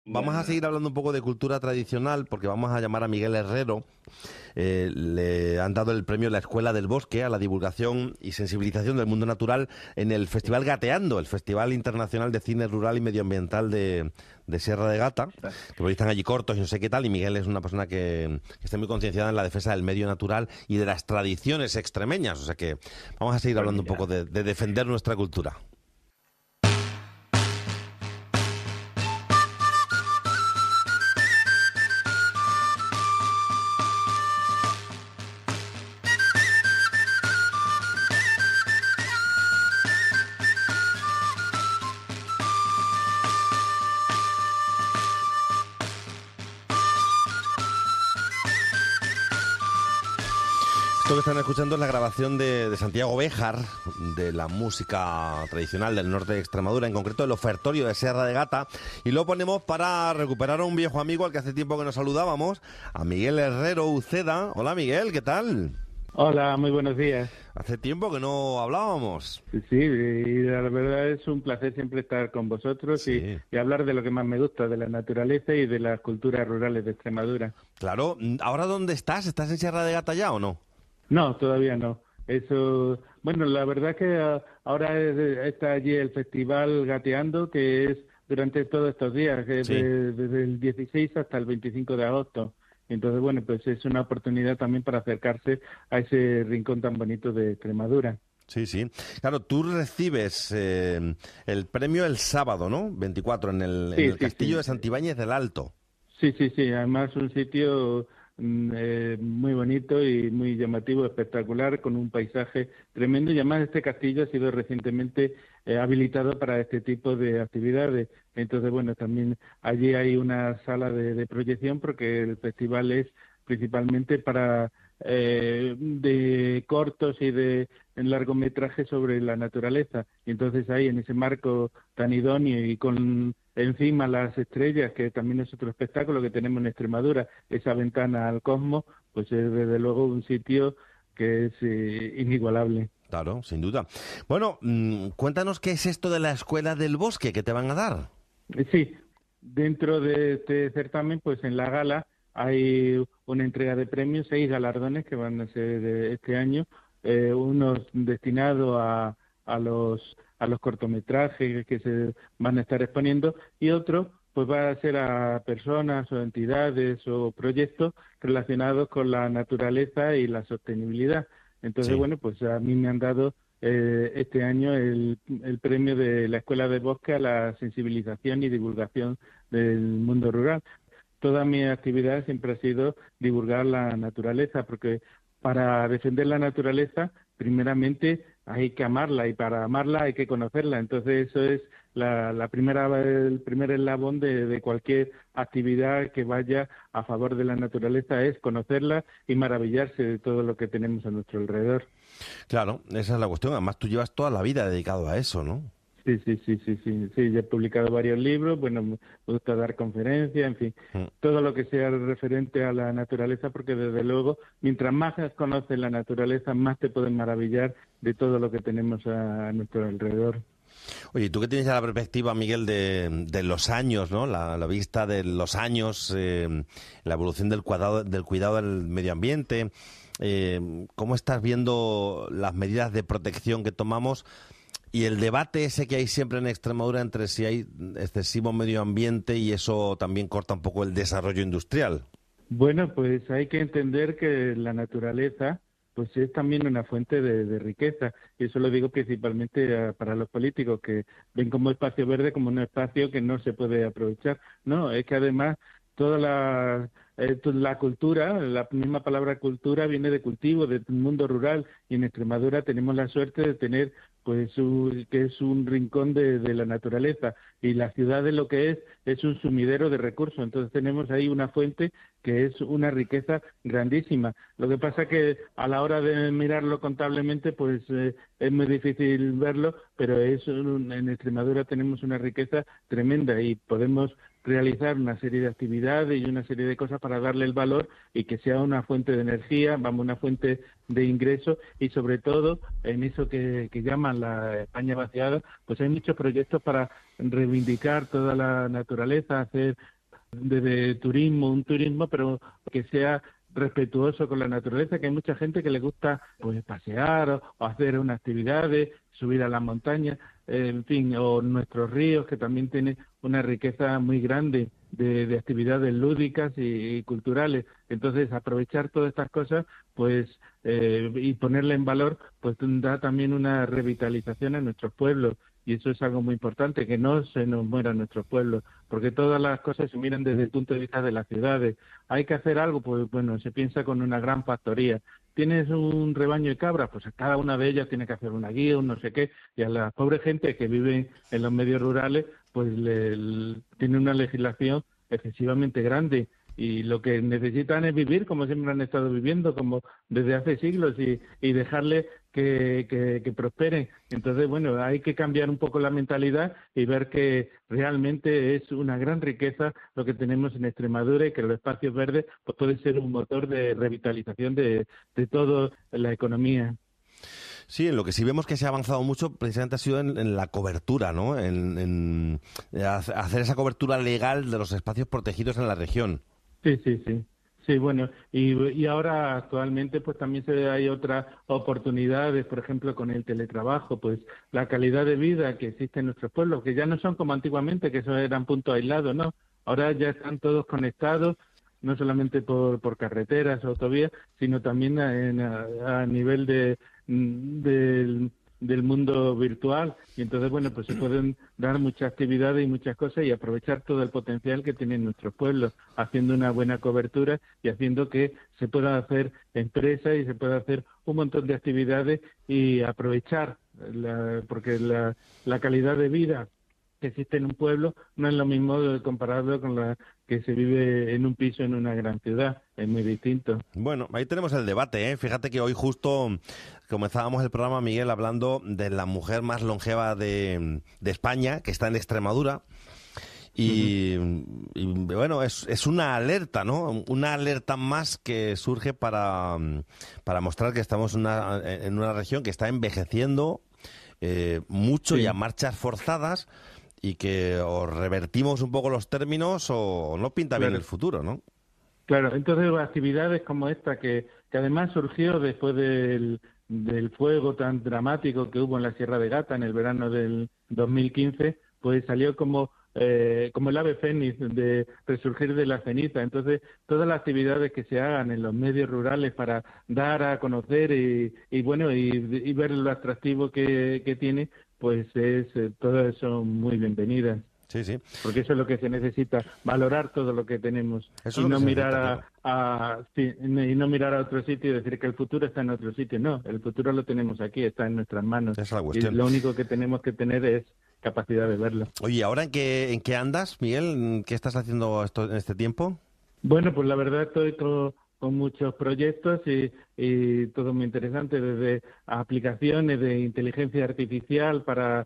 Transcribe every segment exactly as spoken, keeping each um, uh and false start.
Vamos a seguir hablando un poco de cultura tradicional porque vamos a llamar a Miguel Herrero. Eh, le han dado el premio La Escuela del Bosque a la divulgación y sensibilización del mundo natural en el Festival Gateando, el Festival Internacional de Cine Rural y Medioambiental de, de Sierra de Gata, que realizan allí cortos y no sé qué tal, y Miguel es una persona que, que está muy concienciada en la defensa del medio natural y de las tradiciones extremeñas, o sea que vamos a seguir Pues hablando un mira, poco de, de defender nuestra cultura. Esto que están escuchando es la grabación de, de Santiago Béjar, de la música tradicional del norte de Extremadura, en concreto el ofertorio de Sierra de Gata, y lo ponemos para recuperar a un viejo amigo al que hace tiempo que nos saludábamos, a Miguel Herrero Uceda. Hola Miguel, ¿qué tal? hola, muy buenos días. Hace tiempo que no hablábamos. Sí, sí, y la verdad es un placer siempre estar con vosotros y, Sí, y hablar de lo que más me gusta, de la naturaleza y de las culturas rurales de Extremadura. claro. ¿Ahora dónde estás? ¿Estás en Sierra de Gata ya o no? No, todavía no. Eso, bueno, la verdad que ah, ahora es- está allí el festival Gateando, que es durante todos estos días, que es Sí. de- desde el dieciséis hasta el veinticinco de agosto. Entonces, bueno, pues es una oportunidad también para acercarse a ese rincón tan bonito de Extremadura. Sí, sí. Claro, tú recibes eh, el premio el sábado, ¿no? veinticuatro, en el, en Sí, el sí, Castillo de sí. Santibáñez del Alto. Sí, sí, sí, además un sitio mm, eh, muy bonito y muy llamativo, espectacular, con un paisaje tremendo y además este castillo ha sido recientemente eh, habilitado para este tipo de actividades. Entonces, bueno, también allí hay una sala de, de proyección porque el festival es principalmente para eh, de cortos y de en largometrajes sobre la naturaleza. Y entonces ahí en ese marco tan idóneo y con encima las estrellas, que también es otro espectáculo que tenemos en Extremadura, esa ventana al cosmos, pues es desde luego un sitio que es eh, inigualable. Claro, sin duda. Bueno, mm, cuéntanos qué es esto de la Escuela del Bosque que te van a dar. Eh, Sí, dentro de este certamen, pues en la gala hay una entrega de premios, seis galardones que van a ser de este año, eh, unos destinados a, a los a los cortometrajes que se van a estar exponiendo y otros pues va a ser a personas o entidades o proyectos relacionados con la naturaleza y la sostenibilidad. Entonces, Sí, bueno, pues a mí me han dado eh, este año el, el premio de la Escuela de Bosque a la sensibilización y divulgación del mundo rural. Toda mi actividad siempre ha sido divulgar la naturaleza, porque para defender la naturaleza, primeramente hay que amarla y para amarla hay que conocerla. Entonces eso es la, la primera, el primer eslabón de, de cualquier actividad que vaya a favor de la naturaleza es conocerla y maravillarse de todo lo que tenemos a nuestro alrededor. claro, esa es la cuestión. Además, tú llevas toda la vida dedicado a eso, ¿no? Sí, sí, sí, sí, sí, sí, ya he publicado varios libros, bueno, me gusta dar conferencias, en fin, Mm. todo lo que sea referente a la naturaleza, porque desde luego, mientras más conoces la naturaleza, más te puedes maravillar de todo lo que tenemos a, a nuestro alrededor. Oye, y tú que tienes ya la perspectiva, Miguel, de, de los años, ¿no? La, la vista de los años, eh, la evolución del cuidado, del cuidado del medio ambiente, eh, ¿cómo estás viendo las medidas de protección que tomamos? Y el debate ese que hay siempre en Extremadura entre si hay excesivo medio ambiente y eso también corta un poco el desarrollo industrial. Bueno, pues hay que entender que la naturaleza pues es también una fuente de, de riqueza y eso lo digo principalmente a- para los políticos que ven como espacio verde como un espacio que no se puede aprovechar. No, es que además toda la, eh, to- la cultura, la misma palabra cultura viene de cultivo, del mundo rural y en Extremadura tenemos la suerte de tener pues un- que es un rincón de, de la naturaleza y la ciudad de lo que es es un sumidero de recursos. Entonces tenemos ahí una fuente que es una riqueza grandísima. Lo que pasa que a la hora de mirarlo contablemente, pues eh, es muy difícil verlo, pero es un- en Extremadura tenemos una riqueza tremenda y podemos realizar una serie de actividades y una serie de cosas para darle el valor y que sea una fuente de energía, vamos, una fuente de ingresos y sobre todo en eso que, que llaman la España vaciada, pues hay muchos proyectos para reivindicar toda la naturaleza, hacer desde turismo, un turismo pero que sea respetuoso con la naturaleza, que hay mucha gente que le gusta pues pasear o, o hacer unas actividades, subir a las montañas, eh, en fin, o nuestros ríos que también tienen una riqueza muy grande de, de actividades lúdicas y, y culturales. Entonces, aprovechar todas estas cosas pues eh, y ponerle en valor, pues da también una revitalización a nuestros pueblos. Y eso es algo muy importante, que no se nos muera nuestro pueblo, porque todas las cosas se miran desde el punto de vista de las ciudades. Hay que hacer algo, pues bueno, se piensa con una gran factoría. ¿Tienes un rebaño de cabras? Pues a cada una de ellas tiene que hacer una guía, un no sé qué, y a la pobre gente que vive en los medios rurales, pues le, le, tiene una legislación excesivamente grande. Y lo que necesitan es vivir como siempre han estado viviendo, como desde hace siglos, y, y dejarles que, que, que prosperen. Entonces, bueno, hay que cambiar un poco la mentalidad y ver que realmente es una gran riqueza lo que tenemos en Extremadura y que los espacios verdes pues, pueden ser un motor de revitalización de, de toda la economía. Sí, en lo que sí vemos que se ha avanzado mucho precisamente ha sido en, en la cobertura, ¿no? En, en hacer esa cobertura legal de los espacios protegidos en la región. Sí, sí, sí. Sí, bueno, y, y ahora actualmente pues también se hay otras oportunidades, por ejemplo, con el teletrabajo, pues la calidad de vida que existe en nuestros pueblos, que ya no son como antiguamente, que eso eran puntos aislados, ¿no? Ahora ya están todos conectados, no solamente por, por carreteras o autovías, sino también a, en, a, a nivel de, de del mundo virtual, y entonces, bueno, pues se pueden dar muchas actividades y muchas cosas y aprovechar todo el potencial que tienen nuestros pueblos, haciendo una buena cobertura y haciendo que se pueda hacer empresas y se pueda hacer un montón de actividades y aprovechar, la, porque la, la calidad de vida que existe en un pueblo no es lo mismo comparado con la que se vive en un piso en una gran ciudad, es muy distinto. Bueno, ahí tenemos el debate, ¿eh? Fíjate que hoy justo comenzábamos el programa, Miguel, hablando de la mujer más longeva de, de España, que está en Extremadura, y, uh-huh. y bueno, es, es una alerta, ¿no? Una alerta más que surge para, para mostrar que estamos en una, en una región que está envejeciendo eh, mucho sí. y a marchas forzadas, y que o revertimos un poco los términos o no pinta bien claro. el futuro, ¿no? Claro, entonces actividades como esta, que, que además surgió después del, del fuego tan dramático que hubo en la Sierra de Gata en el verano del dos mil quince, pues salió como eh, como el ave fénix de resurgir de la ceniza. Entonces, todas las actividades que se hagan en los medios rurales para dar a conocer y, y bueno, y, y ver lo atractivo que, que tiene, pues es eh, todas son muy bienvenidas. Sí, sí. Porque eso es lo que se necesita, valorar todo lo que tenemos eso y no mirar a, a sí, y no mirar a otro sitio y decir que el futuro está en otro sitio. No, el futuro lo tenemos aquí, está en nuestras manos. Esa es la y cuestión. Lo único que tenemos que tener es capacidad de verlo. Oye, ¿ahora en qué en qué andas, Miguel? ¿Qué estás haciendo esto, en este tiempo? Bueno, pues la verdad estoy con, con muchos proyectos y, y todo muy interesante, desde aplicaciones de inteligencia artificial para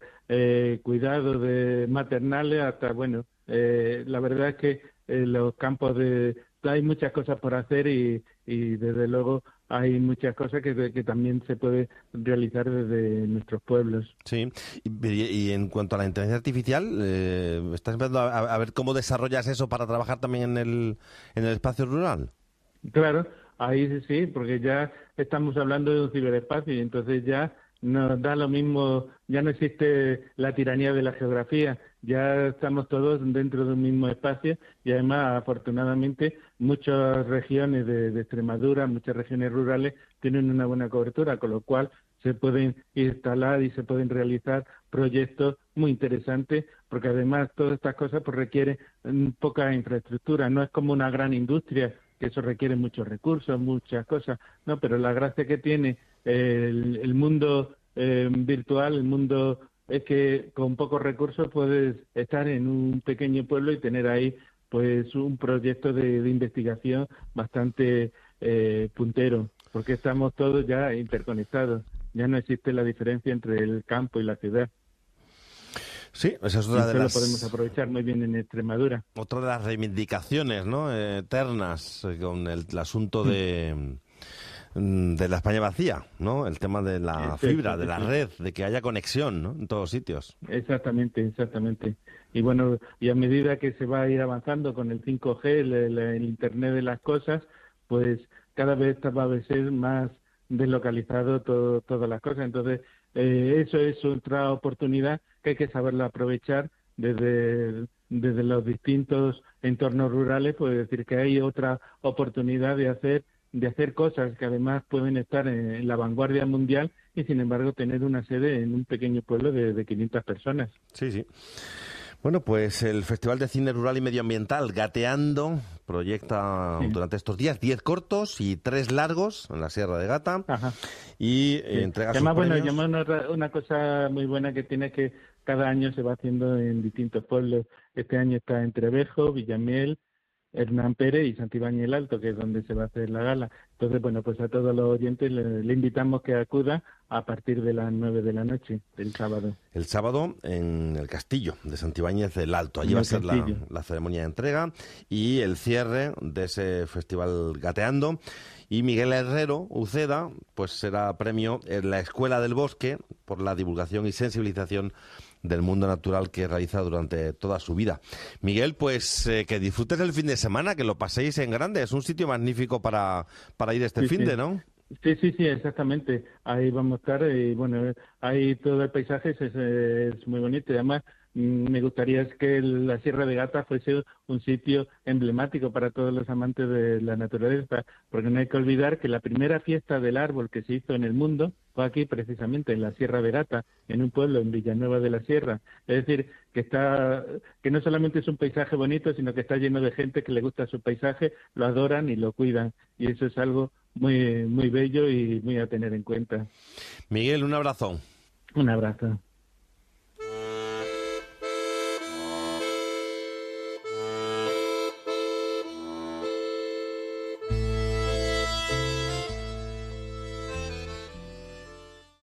Eh, cuidados de maternales hasta, bueno, eh, la verdad es que eh, los campos de... hay muchas cosas por hacer y, y desde luego hay muchas cosas que, que también se puede realizar desde nuestros pueblos. Sí, y, y en cuanto a la inteligencia artificial, eh, ¿estás empezando a, a ver cómo desarrollas eso para trabajar también en el, en el espacio rural? Claro, ahí sí, porque ya estamos hablando de un ciberespacio y entonces ya nos da lo mismo, ya no existe la tiranía de la geografía, ya estamos todos dentro de un mismo espacio y además, afortunadamente, muchas regiones de, de Extremadura, muchas regiones rurales tienen una buena cobertura, con lo cual se pueden instalar y se pueden realizar proyectos muy interesantes, porque además todas estas cosas pues requieren poca infraestructura, no es como una gran industria, que eso requiere muchos recursos, muchas cosas, no, pero la gracia que tiene el, el mundo eh, virtual, el mundo es que con pocos recursos puedes estar en un pequeño pueblo y tener ahí pues un proyecto de, de investigación bastante eh, puntero, porque estamos todos ya interconectados, ya no existe la diferencia entre el campo y la ciudad. Sí, esa es otra y de eso las... lo podemos aprovechar muy bien en Extremadura. Otra de las reivindicaciones, ¿no? Eh, eternas, eh, con el, el asunto Mm. de, mm, de la España vacía, ¿no? El tema de la Eso, fibra, eso, de la eso. red, de que haya conexión, ¿no? En todos sitios. Exactamente, exactamente. Y bueno, y a medida que se va a ir avanzando con el cinco G, el, el- el Internet de las cosas, pues cada vez va a ser más deslocalizado todo, todas las cosas. Entonces, eh, eso es otra oportunidad que hay que saberlo aprovechar desde, desde los distintos entornos rurales, pues decir que hay otra oportunidad de hacer de hacer cosas que además pueden estar en, en la vanguardia mundial y sin embargo tener una sede en un pequeño pueblo de, de quinientas personas. Sí, sí. Bueno, pues el Festival de Cine Rural y Medioambiental Gateando proyecta Sí. durante estos días diez cortos y tres largos en la Sierra de Gata Ajá. y Sí. eh, entrega Y sus además, bueno, y premios. además una, una cosa muy buena que tiene es que cada año se va haciendo en distintos pueblos. Este año está en Trevejo, Villamil, Hernán Pérez y Santibáñez el Alto, que es donde se va a hacer la gala. Entonces, bueno, pues a todos los oyentes le, le invitamos que acuda a partir de las nueve de la noche del sábado. El sábado en el castillo de Santibáñez del Alto. Allí En va a el ser la, castillo. la ceremonia de entrega y el cierre de ese festival Gateando. Y Miguel Herrero Uceda, pues será premio en la Escuela del Bosque por la divulgación y sensibilización del mundo natural que realiza durante toda su vida. Miguel, pues eh, que disfrutes el fin de semana, que lo paséis en grande. Es un sitio magnífico para, para ir este Sí, fin sí. de, ¿no? Sí, sí, sí, exactamente. Ahí vamos a estar y bueno, ahí todo el paisaje es, es muy bonito y además mm, me gustaría es que la Sierra de Gata fuese un sitio emblemático para todos los amantes de la naturaleza, porque no hay que olvidar que la primera fiesta del árbol que se hizo en el mundo fue aquí precisamente en la Sierra de Gata, en un pueblo en Villanueva de la Sierra. Es decir, que está, que no solamente es un paisaje bonito, sino que está lleno de gente que le gusta su paisaje, lo adoran y lo cuidan. Y eso es algo muy, muy bello y muy a tener en cuenta. Miguel, un abrazo. Un abrazo.